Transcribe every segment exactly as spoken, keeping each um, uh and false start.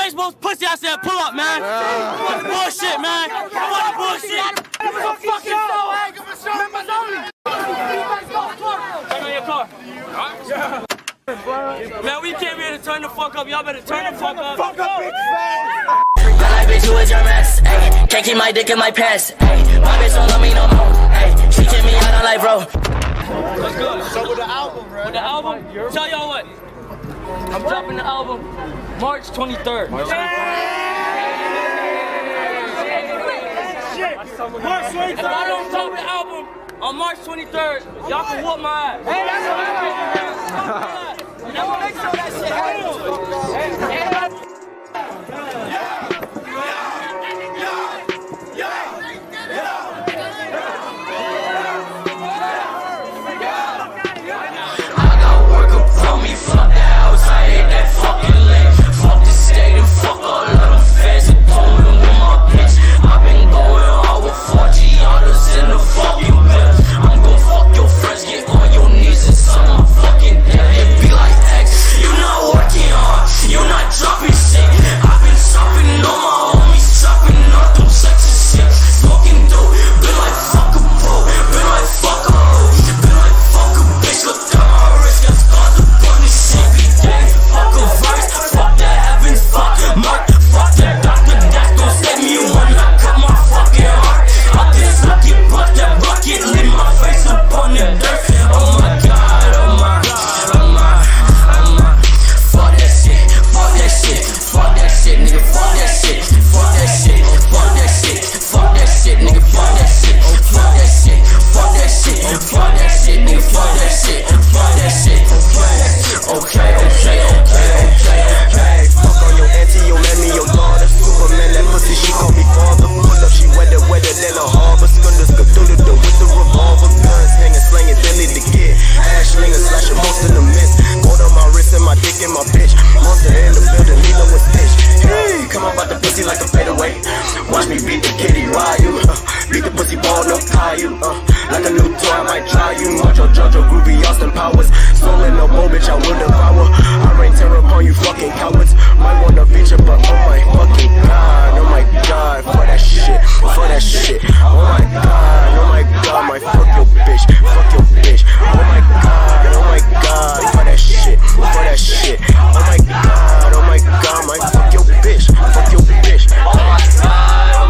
raised most pussy, I said pull up, man. Fuck the bullshit, man. Fuck the bullshit. Fuck your show, hey. Members only. Turn on your car. Man, we came here to turn the fuck up. Y'all better turn the fuck up. Fuck up, bitch, man. That like bitch, you is your mess. Ayy, can't keep my dick in my pants. Ayy, my bitch don't love me no more. Ayy, she kicked me out on life, bro. Let's go. So with the album, bro. With the album, tell y'all what. I'm dropping the album March twenty-third. March twenty-third. If I don't drop the album on March twenty-third, y'all can whoop my ass. Hey, that's what I'm gonna make sure that shit happens. Watch me beat the kitty, ride you. Uh, beat the pussy ball, no tie you. Uh, like a new toy, I might try you. Mojo, Jojo, groovy, Austin Powers. Stolen no more, bitch, I will devour. I rain terror upon you fucking cowards. Might want a feature, but oh my fucking god, oh my god, for that shit, for that shit. Oh my god, oh my god, my fuck your bitch, fuck your bitch. Oh my god, oh my god, for that shit, for that shit. Oh my god, oh my god, my fuck your bitch, fuck your bitch. Oh my god.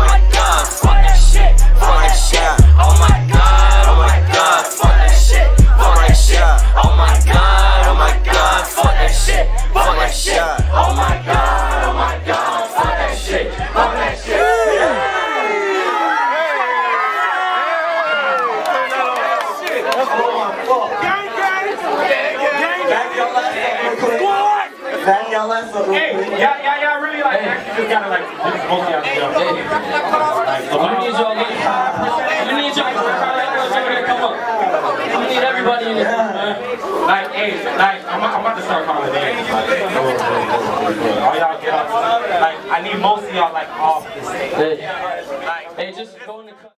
Hey, yeah, yeah, yeah, really like, actually just gotta like, just mostly out the like, so we need y'all, we need y'all to come up. We need everybody in this room, man. Like, hey, like, I'm, I'm about to start calling names. Like, all y'all get up. Like, I need most of y'all, like, off the stage. Like, hey, just go in the